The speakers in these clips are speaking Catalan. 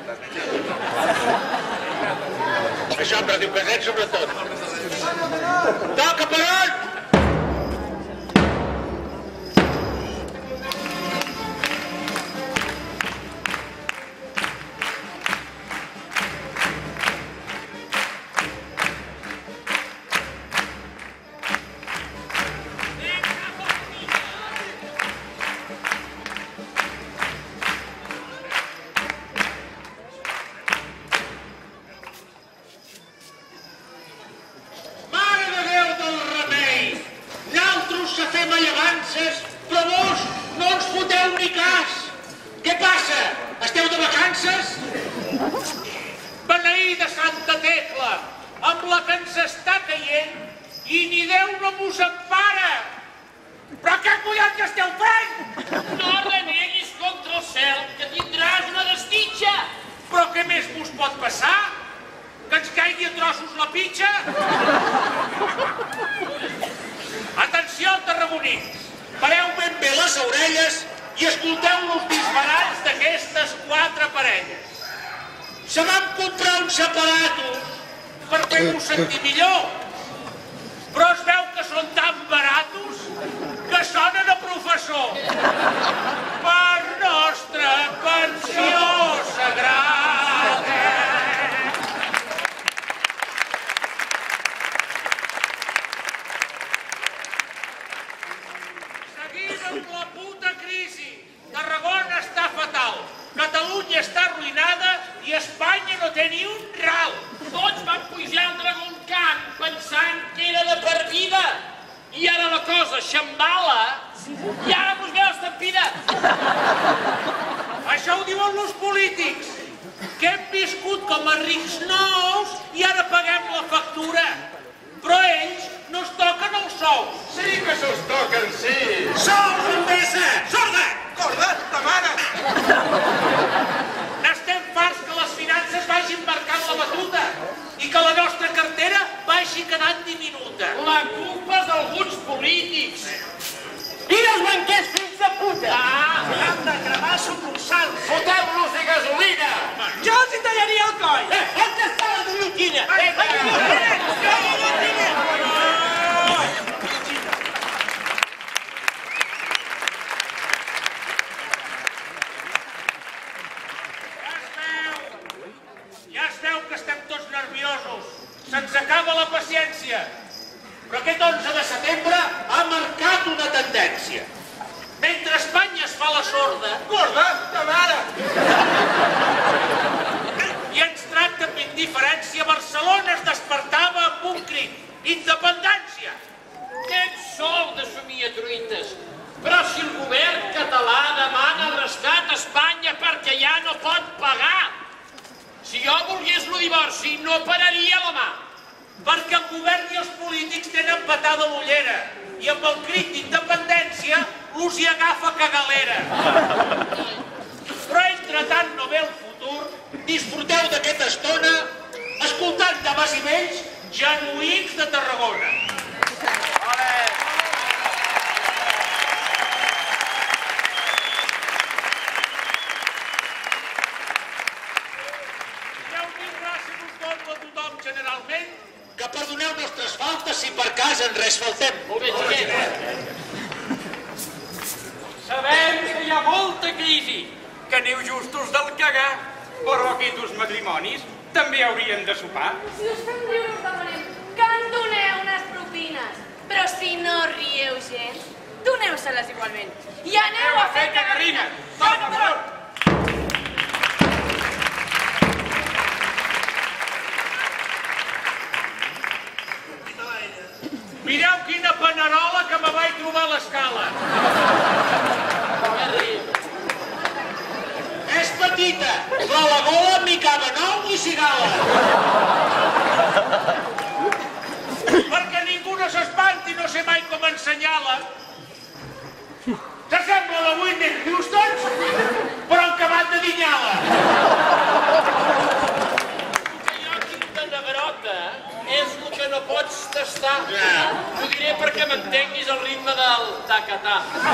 Això, però diu caset sobretot. Toca, Perón!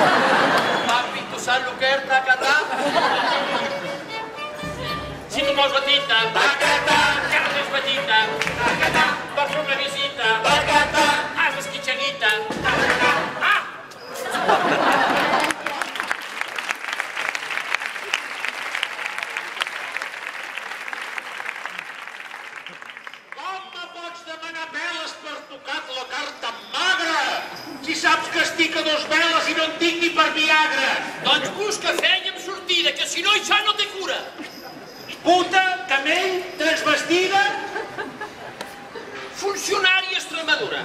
Si tu vols petita. Encara més petita. Per fer una visita. Has l'esquitxanita. Com me pots demanar veles per tocar la carta magra? Si saps que estic a 2 veles i no en tinc ni per Viagra. Doncs busca feina amb sortida, que si no això no té cura. Puta, camell, transvestida. Funcionari a Extremadura.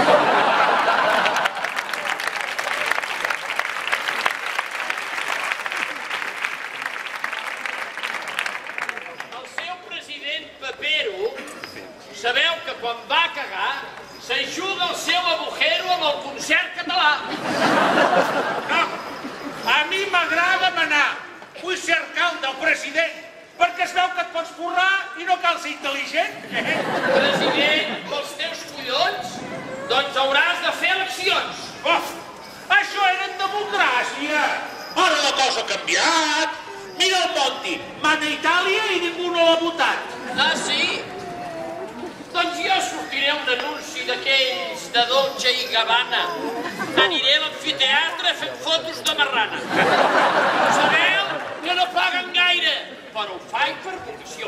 El seu president Pepero, sabeu que quan va cagar s'ajuda el seu agujero amb el concert català. No, a mi m'agrada manar. Vull ser alcalde del president, perquè es veu que et pots forrar i no cal ser intel·ligent. President, pels teus collons, doncs hauràs de fer eleccions. Oh, això era en democràcia. Ara la cosa ha canviat. Mira el Monti, mana a Itàlia i ningú no l'ha votat. Ah, sí? Doncs jo sortiré un anunci d'aquells de Dolce i Gabbana. Aniré a l'amfiteatre fent fotos de marrana. Sabeu que no paguen gaire, però ho faig per condició.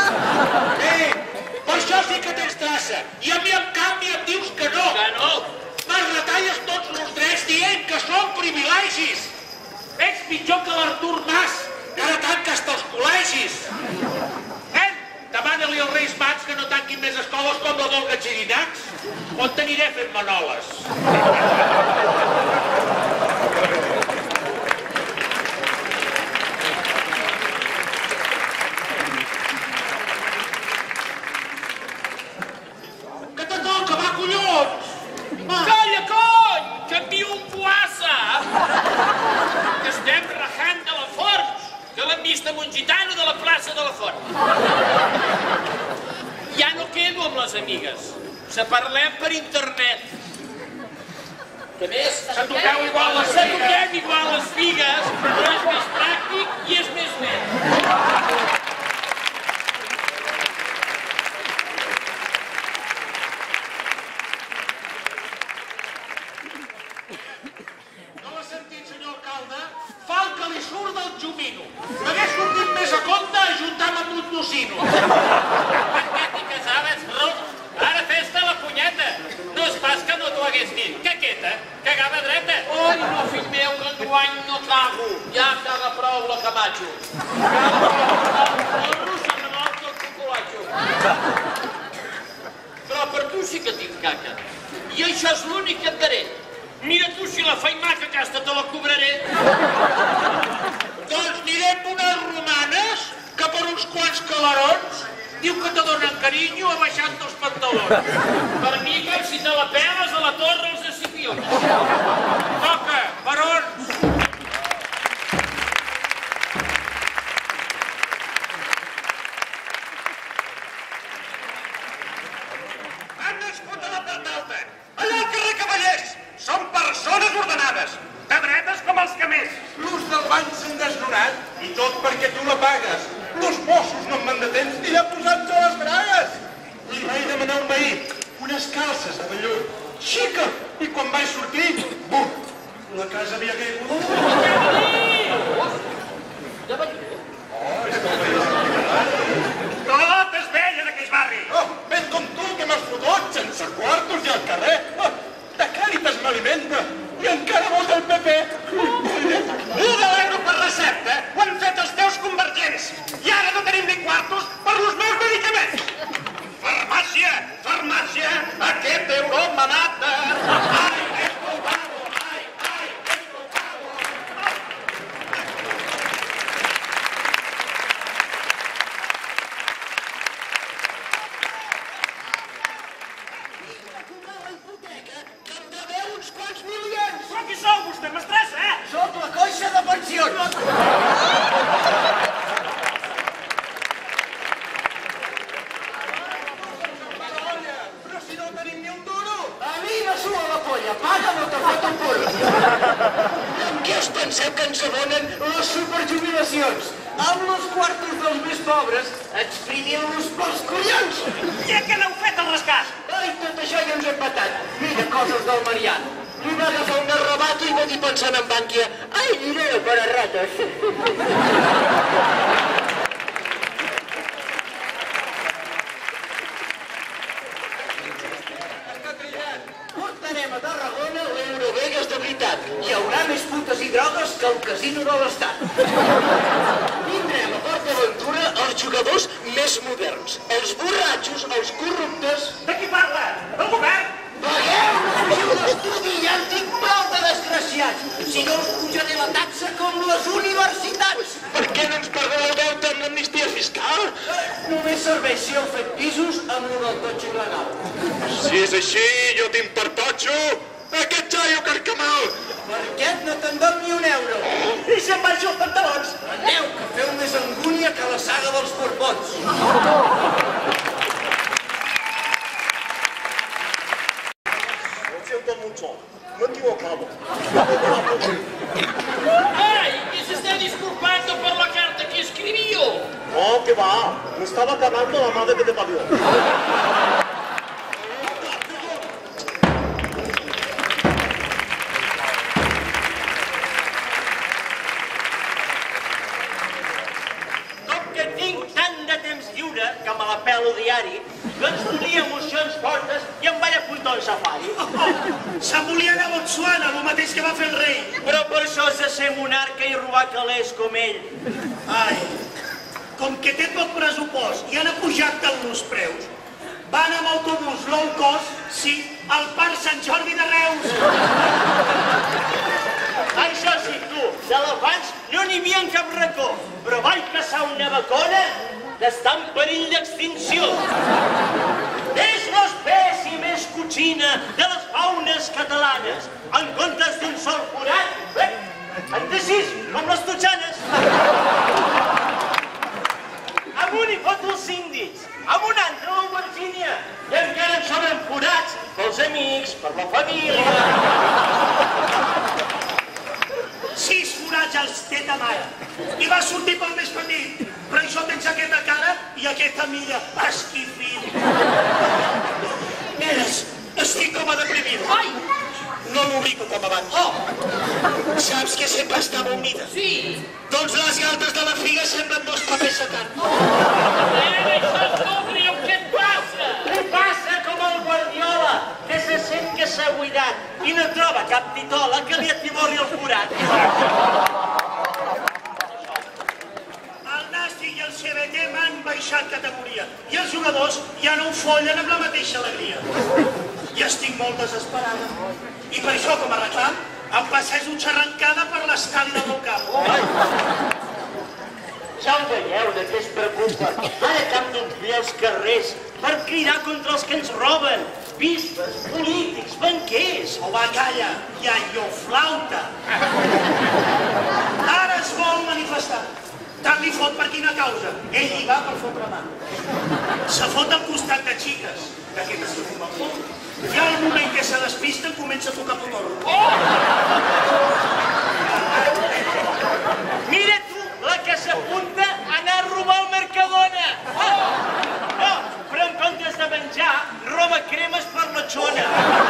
Per això sí que tens traça. I a mi, en canvi, em dius que no. Que no? Me'n retalles tots els drets dient que són privilegis. Ets pitjor que l'Artur Mas, que ara tanca hasta els col·legis. Demana-li als Reis Mags que no tanquin més escoles com la d'Olga Xirinacs. On t'aniré fent manoles? Que te toca, va, collons! Calla, cony! Que em diu un poassa! Que estem rajant de la Fort, que l'hem vist amb un gitano de la plaça de la Fort. Ja no quedo amb les amigues. Se parlem per internet. Que més? Se toqueu igual les Se toquem igual les figues, però és més pràctic i és més net. No l'ha sentit, senyor alcalde? Fa el que li surt del jumino. M'hagués sortit més a compte ajuntar-me amb un tocino. Per què t'hi casaves, Ruc? Ara fes-te la punyeta. No és pas que no t'ho hagués dit. Que quieta? Cagava dreta? Oi, no, fill meu, que enguany no cago. Ja caga prou la Camacho. El rus se revolta el cuculatxo. Però per tu sí que tinc caca. I això és l'únic que et daré. Mira tu si la faimaca aquesta te la cobraré. Doncs aniré amb unes romanes que per uns quants calarons diu que te donen carinyo abaixant els pantalons. Per mi com si te la peles a la torre els Escipions. Toca, barons! Han nascut a la part alta, allà al carrer Cavallers. Són persones ordenades, de dretes com els camers. L'ús del banc s'han desnonat i tot perquè tu la pagues. Dos Mossos no en van de temps ni l'ha posat a les bragues. Li vaig demanar un veí unes calces de vellut, xica, i quan vaig sortir, bum, la casa havia caigut. Tot és vell en aquell barri. Oh, ben com tu que m'has fotut sense quartos i al carrer. Oh, de Càritas m'alimenta i encara vota el PP. 1 euro per recepta ho han fet els teus convergents. I ara no tenim ni quartos per els meus medicaments. Farmàcia, farmàcia, aquest euro me mata. Ai, esto pago, ai, esto pago. amb els quartos dels més pobres, exprimint-los pels collons. Ja que n'heu fet el rescat? Ai, tot això ja ens hem patat. Mira coses del Mariano. Li va agafar un arrebato i va dir pensant en Bànquia, ai, dinero para ratos. Portarem a Tarragona l'Eurovegas de veritat. Hi haurà més putes i drogues que el casino de l'Estat. Vindrem a PortAventura els jugadors més moderns, els borratxos, els corruptes... De qui parla? El govern? Pagueu, no fugiu d'estudi, ja en tinc prou de desgraciats. Si no us pujaré la taxa com les universitats. Per què no ens pagueu el deute amb l'amnistia fiscal? Només serveix si heu fet pisos amb un del totxo il·legal. Si és així, jo tinc per totxo aquest jaio carcamal. Per aquest no te'n dono ni un euro. I se'n baixo els pantalons. Aneu, que feu més angúnia que la saga dels Borbons. Lo siento mucho. Me he equivocado. Ay, que se está disculpando por la carta que escribió. No, que va. Me estaba cagando la madre que te parió. Com que tinc tant de temps lliure que me la pelo diari, doncs volia emocions fortes i em vaig apuntar al safari. Se'n volia anar a Botswana, el mateix que va fer el rei. Però per això has de ser monarca i robar calés com ell. Ai, com que té poc pressupost i han apujat tant els preus, van amb autobús low cost, sí, al Parc Sant Jordi de Reus. Això sí, tu, d'elefants no n'hi havia en cap racó, però vaig caçar una bacona que està en perill d'extinció. És l'espècie més coixina de les faunes catalanes. En comptes d'un sol forat, en té 6, com les totxanes. Amb un hi foto els 5 dits, amb un altre l'aubergínia, i encara en sobren forats pels amics, per la família. 6 forats als té ta mare. I va sortir pel més petit. Però això tens aquesta cara i aquesta mira esquifil. Nenes, estic com a deprimit. Ai! No l'ubico com abans. Oh! Saps que sempre estava unida? Sí. Doncs les galtes de la figa semblen 2 papers secants. Això és molt greu, què et passa? Li passa com el Guardiola, que se sent que s'ha buidat i no troba cap titola que li atiborri el forat. El Nàstic i el CBT m'han baixat categoria i els jugadors ja no ho follen amb la mateixa alegria. I estic molt desesperada. I per això, com a reclam, em passejo xarrancada per l'estadi del meu camp. Ja ho veieu de què es preocupa. Ara que hem d'omplir els carrers per cridar contra els que ens roben. Bisbes, polítics, banquers. O va, calla, iaio flauta. Ara es vol manifestar. Tant li fot per quina causa. Ell hi va per fotre mà. Se fot al costat de xiques, d'aquestes que fumen molt. I al moment que se despisten comença a tocar potorro. Mira tu, la que s'apunta a anar a robar el Mercadona. No, però en comptes de menjar, roba cremes per la xona.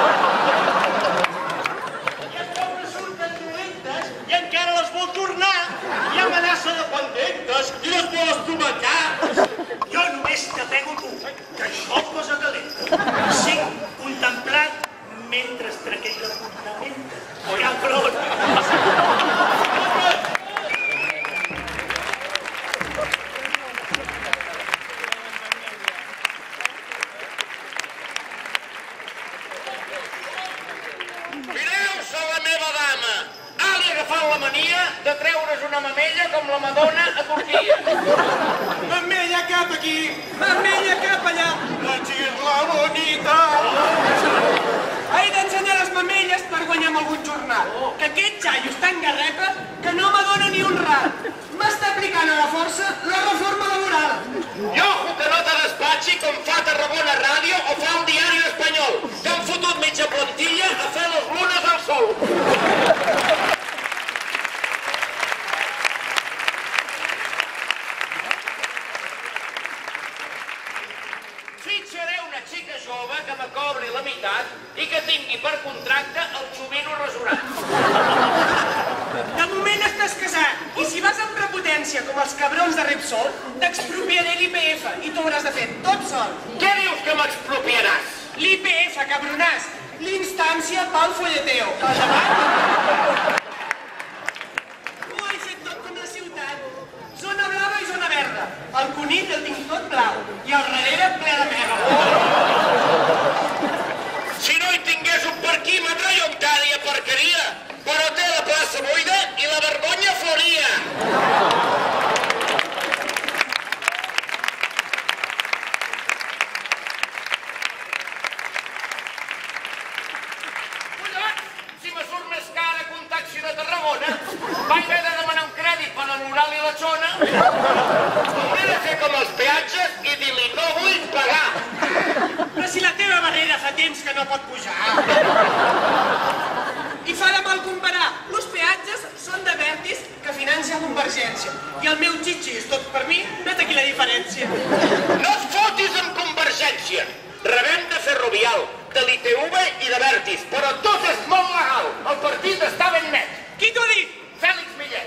I els pobres surten dolentes i encara les vol tornar. I amenaça de pendentes i les vol estomacar. Jo només te pego tu, que això posa calenta. Sí, contemplat mentre es traqueix la fundamenta. Cabron! Mireu, sou la meva dama. Ha agafat la mania de treure's una mamella com la Madonna a Turquia. Mamella cap aquí, mamella cap allà. La xirla bonita. He d'ensenyar les mamelles per guanyar amb algun jornal. Que aquest xaio està en garrepa que no m'adona ni un rat. M'està aplicant a la força la reforma laboral. I ojo que no te despatxi com fa Tarragona Ràdio o fa el diari espanyol, que han fotut mitja plantilla a fer les lunes al sol. cobri la meitat i que tingui per contracte el xovino rasurat. De moment estàs casat, i si vas amb prepotència com els cabrons de Repsol, t'expropiaré l'IPF i t'ho hauràs de fer tot sol. Què dius que m'expropiaràs? L'IPF, cabronàs! L'instància pel folleteo. Ho he fet tot com la ciutat. Zona blava i zona verda. El conill el tinc tot blau i al darrere ple de merda. Si no hi tingués un parquímetre jo em quedaria porqueria, però té la plaça buida i la vergonya floria. Collons, si me surt més cara que un taxi de Tarragona, vaig haver de demanar un crèdit per l'oral i la xona. Hauré de fer com els peatges i dir-li no vull pagar. Però si la teva barrera fa temps que no pot pujar. I fa de mal comparar. Els peatges són de Vertis que financia Convergència. I el meu xitxis, tot per mi, vet aquí la diferència. No et fotis amb Convergència. Rebem de Ferrovial, de l'ITV i de Vertis, però tot és molt legal. El partit està ben net. Qui t'ho ha dit? Fèlix Millet.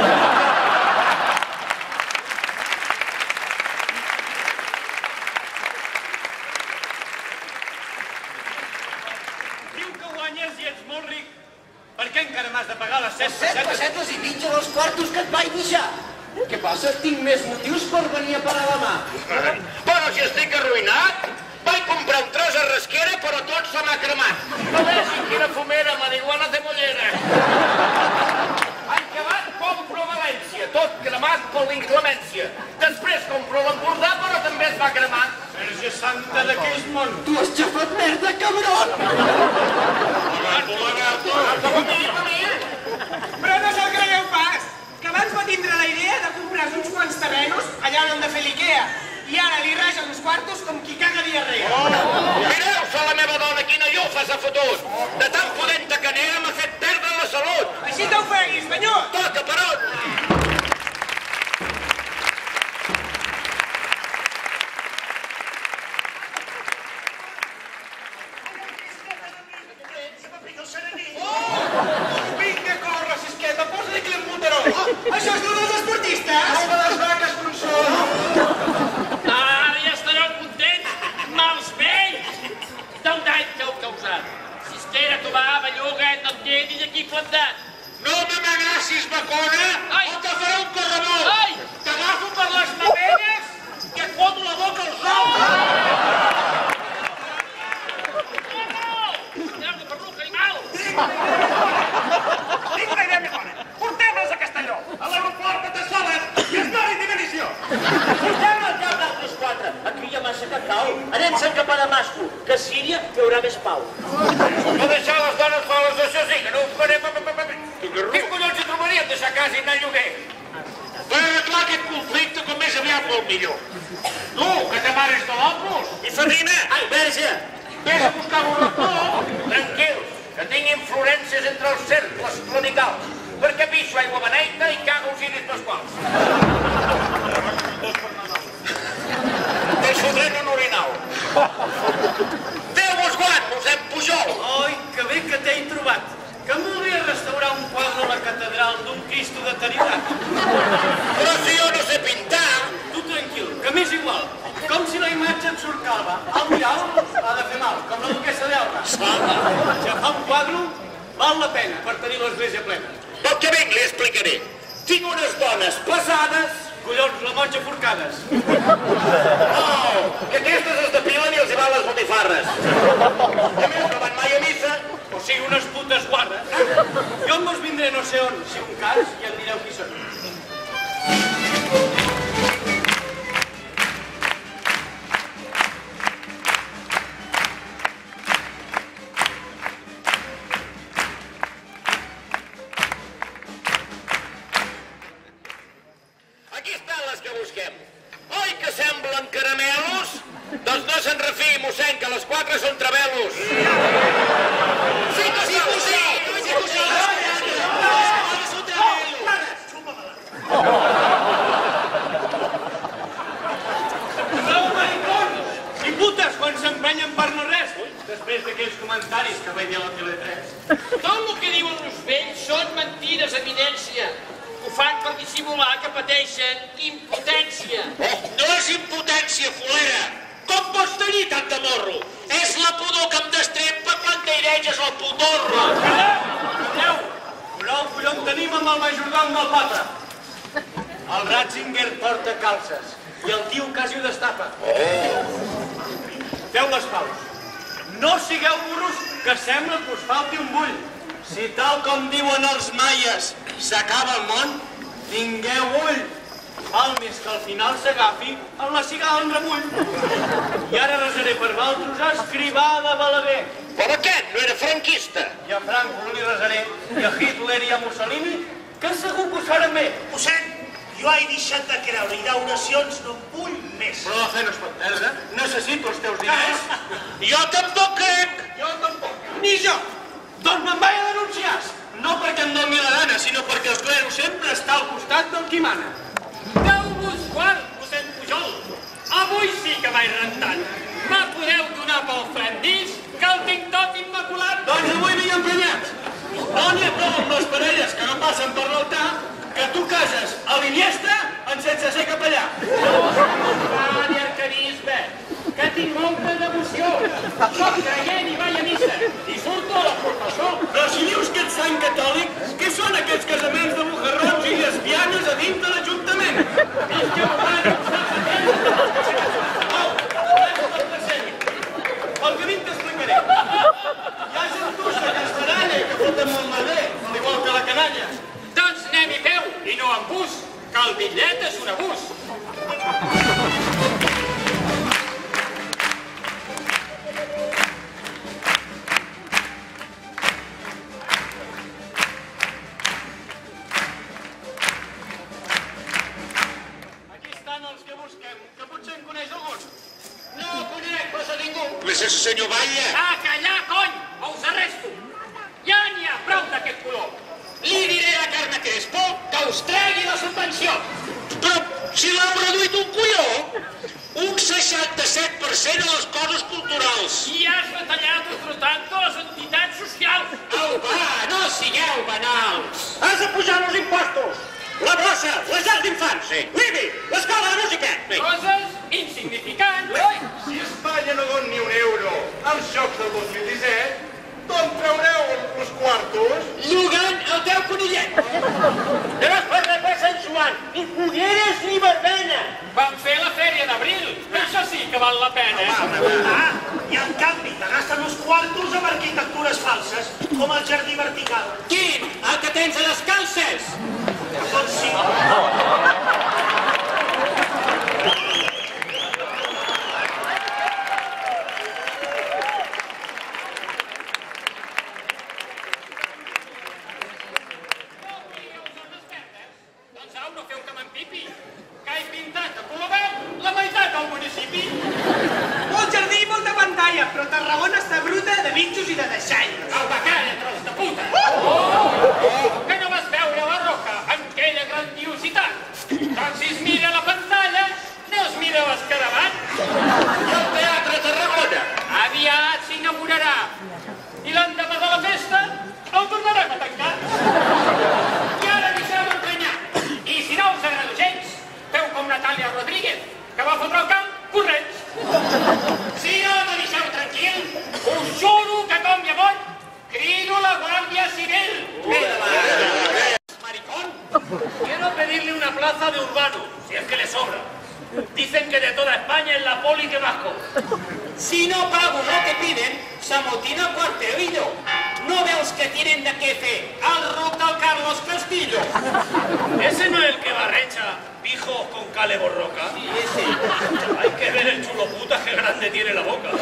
Diu que guanyes i ets molt ric. Per què encara m'has de pagar les 7 7 pessetes i mitja dels quartos que et vaig deixar. Què passa? Tinc més motius per venir a parar la mà. Però si estic arruïnat, vaig comprar un tros a rasquera, però tot se m'ha cremat. No vegin quina fumera, marihuana de mollera. Acabat, compro a València, tot cremat per l'inclemència. Després compro l'Empordà, però també es va cremar. Verge Santa d'aquells món. Tu has xafat merda, cabron! Però no se'l cregueu pas, que abans va tindre la idea de comprar uns quants terrenos allà on hem de fer l'Ikea. I ara li raja uns quartos com qui caga diarrea. Mireu-se la meva dona, quina llofa s'ha fotut. De tan pudenta que n'era m'ha fet perdre la salut. Així t'ofeguis, banyut! Toca, Perot! Vinga, corre, Sisqueta, posa-li clenbuteró. Això és dur dels esportistes? Salva les vaques, consol. Ara ja estareu contents, mals vells! Del dany que heu causat. Cisquera, Tomà, Belluga, no et quedis aquí plantat. No me m'agrassis, bacona, Ai. o te faré un correbó. Ai! T'agafo per les mamelles i et foto la boca als ous. Aneu-ne per l'uca, animal! Vinga, idea mejora. Portem-les a Castelló, a l'aeroport de Tassoles, i es doni diminició. Portem al cap d'altres 4. Aquí hi ha massa cacau. Anem-se'n cap a Damasco, que a Síria hi haurà més pau. No deixar les dones soles, això sí, que no ho farem. Quins collons hi trobaríem deixar casa i anar a lloguer? Per arreglar aquest conflicte com més aviat molt millor. Tu, que te mares de l'Opus. I Ferrina, Ai, verge! Vés a buscar un rector. tranquils, que tinc influències entre els cercles clonicals, perquè pixo aigua beneita i cago Osiris Pasquals. Te'ls fotré en un orinal. Déu-vos guard, mossèn Pujol! Ai, que bé que t'he trobat. Que em volia restaurar un quadre a la catedral d'un Cristo de Taridat. Però si jo no sé pintar... Tu tranquil, que m'és igual. Com si la imatge et surt calva. Al mirar ha de fer mal, com la duquessa d'Elba. Xafar un quadre val la pena per tenir l'església plena. Pel que vinc li explicaré. Tinc unes dones pesades... Collons, la monja forcades. Oh, que aquestes es depilen i els hi van les botifarres. A més, no van mai a missa. O sigui, unes putes guardes. Jo em vos vindré no sé on, si un cas, i em direu qui són. Aquí estan les que busquem. Oi que semblen caramelos? Doncs no se'n refiï, mossèn, que les 4 són trebelos. Sí que sí, mossèn! Bravo, maricons! I putes, quan s'empenyen per no res. comentaris que veia a la Tele3. Tot el que diuen els vells són mentides, evidència. Ho fan per dissimular que pateixen impotència. No és impotència, folera! Com pots tenir tant de morro? És la pudor que em destrempa quan t'aireges el potorro! Calleu! Prou collon tenim amb el majordom del papa. El Ratzinger porta calces i el tio quasi ho destapa. Feu les paus. No sigueu burros, que sembla que us falti un bull. Si tal com diuen els maies s'acaba el món, tingueu ull. Val més que al final s'agafi en la cigala en remull. I ara resaré per valtros a escrivà de Balaguer. Però aquest no era franquista. I a Franco li resaré, i a Hitler i a Mussolini, que segur que ho faran bé. Ho sent, jo he deixat de creure i d'oracions no en vull més. Però la fe no es pot perdre. Necessito els teus diners. Jo tampoc crec. Jo tampoc. Ni jo. Doncs me'n vaig a denunciar. No perquè em doni la gana, sinó perquè el clero sempre està al costat del qui mana. Déu-vos guard, mossèn Pujol. Avui sí que vaig rentant. Me podeu donar pel frendís, que el tinc tot immaculat. Doncs avui m'hi he emprenyat. No n'hi ha prou amb les parelles que no passen per l'altar, que tu cases a l'Iniesta en sense ser capellà. Va, de arcanisme, que tinc molta devoció. Soc creient i vaig a missa, i surto a la professó. Però si dius que ets sant catòlic, què són aquests casaments de bujarrons i lesbianes a dins de l'Ajuntament? És que ho van usar Pel camí t'explicaré. Hi ha gentussa que es baralla i que foten molt merder, al igual que la canalla. Doncs anem-hi peu, i no amb bus, que el bitllet és un abús. Aquí estan els que busquem, que potser en coneix algun. No conec pas a ningú. Més és el senyor Batlle. A callar, cony, o us arresto. Ja n'hi ha prou d'aquest color. Li diré a Carme Crespo que us tregui la subvenció. Però si l'heu reduït un colló, un 67% a les coses culturals. I has retallat otro tanto a les entitats socials. Au, va, no sigueu banals. Has de pujar els impostos. La brossa, les llars d'infants, l'IBI, l'escola de música. Coses insignificants. Si Espanya no dona ni un euro als Jocs del 2017, d'on traureu els quartos? Llogant el teu conillet. No es pot res per Sant Joan, ni fogueres ni verbena. Vam fer la fèria d'abril. Això sí que val la pena. I en canvi te gasten els quartos amb arquitectures falses, com el jardí vertical. Quin? El que tens a les calces? Doncs sí. Doncs au, no feu que m'empipi. Que he pintat a color verd la meitat del municipi. Molt jardí i molta pantalla, però Tarragona està bruta de bitxos i de deixall. Au, va, calla, tros de puta. Que no vas veure la roca amb aquella grandiositat? Doncs si es mira la pantalla, no es mira l'escarabat. I el Teatre Tarragona? Aviat s'inaugurarà. I l'endemà de la festa el tornarem a tancar. I ara deixeu d'emprenyar. I si no us agrada gens, feu com Natàlia Rodríguez, que va fotre el camp corrents. Si no me deixeu tranquil, us juro que com hi amunt, crido la Guàrdia Civil. Maricón, quiero pedirle una plaza de urbano, si es que le sobra. Dicen que de toda España es la poli que más cobra. Si no pago lo que piden, s'amotina el cuartelillo. ¿No veus que tienen de qué fe al rock del Carlos Castillo? Ese no es el que barrecha pijos con cale borroca. Sí, ese. Hay que ver el chulo puta que grande tiene la boca.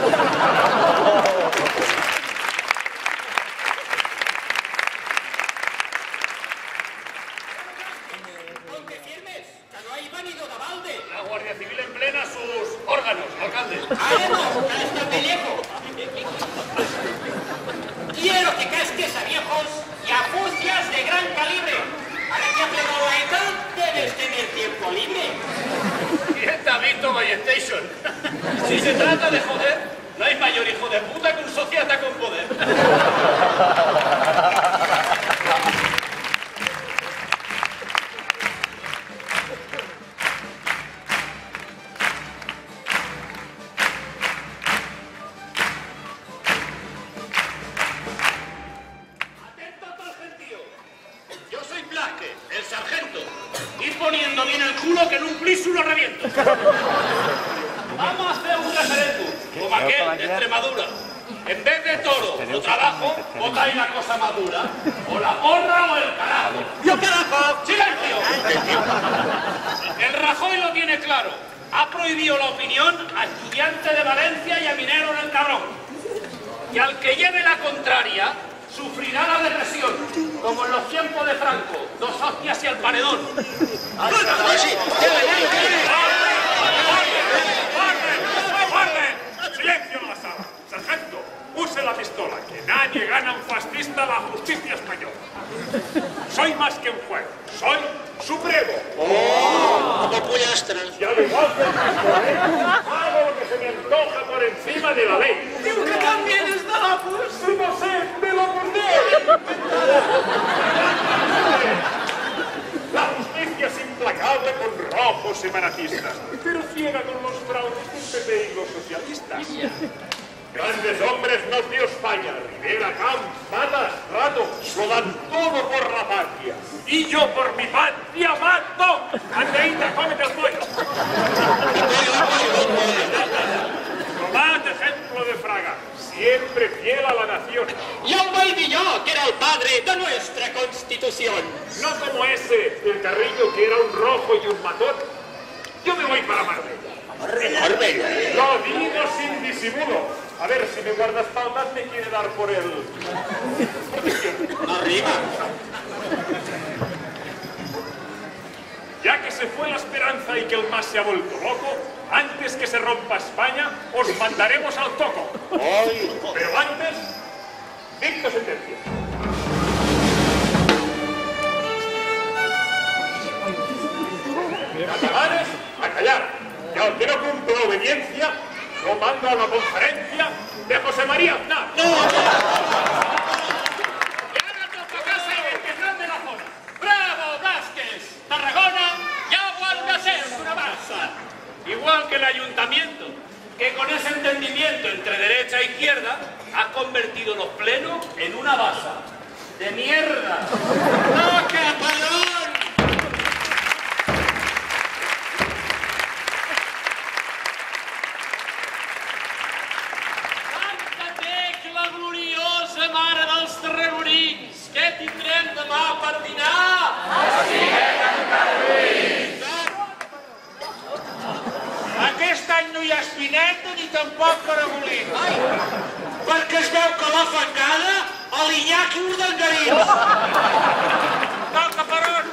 Ponte firmes, que no hay venido de balde. La Guardia Civil emplena sus órganos, alcalde. ¡Haremos, que está pellejo! Quiero que casques a viejos y a fucias de gran calibre. Ahora que ha plegado la ETA, debes tener tiempo libre. ¿Quién te ha visto My Station? Si se trata de joder, No hay mayor hijo de puta que un sociata con poder. Atento todo el gentío. Yo soy Blasque, el sargento. Ir poniendo bien el culo que en un pliso lo reviento. Vamos a hacer un referéndum, como aquel de Extremadura. En vez de toro o trabajo, votáis la cosa madura. O la porra o el carajo. ¡Yo carajo! ¡Silencio! El Rajoy lo tiene claro. Ha prohibido la opinión a estudiantes de Valencia y a mineros del Cabrón. Y al que lleve la contraria, sufrirá la depresión, como en los tiempos de Franco. 2 hostias y al paredón. ¡Orden! ¡Silencio en la sala! Sargento, use la pistola, que nadie gana un fascista la justicia española. Soy más que un juez, soy supremo. Como pollastres. Y al igual que el Rajoy, hago lo que se me antoja por encima de la ley. Diu que també és de l'Opus. ¡Sí, no sé! ¡Me lo acordé! La justicia es implacable con rojos separatistas, pero ciega con los fraudes del PP y los socialistas. Grandes hombres nos dio España, Rivera, Camps, Matas, Rato, lo dan todo por la patria. Y yo por mi patria mato. Andeíta, cómete el pollo. Tomad ejemplo de Fraga, siempre fiel a la nación. Y el Baidilló, que era el padre de nuestra Constitución. No como ese, el Carrillo, que era un rojo y un matón. Yo me voy para Marbella. Lo digo sin disimulo. A ver, si mi guardaespaldas me quiere dar por el... Arriba. Ya que se fue la esperanza y que el MAS se ha vuelto loco, antes que se rompa España, os mandaremos al toco. Pero antes, dicto sentencia. Catalanes, a callar. Y al que no cumple obediencia, lo mando a la conferencia de José María Aznar. Y ahora toca casa y empezar de la zona. ¡Bravo, Vázquez! Tarragona ya vuelve a ser una masa. Igual que el ayuntamiento, que con ese entendimiento entre derecha e izquierda ha convertido los plenos en una basa de mierda. ¡No, qué parón! Mare dels Tarragonins, què tindrem demà per dinar? Estiguem Tarragonins! Aquest any no hi ha espineta ni tampoc caragolins. Perquè es veu que la fangada a l'Iñaki Urdangarín. No, caparons,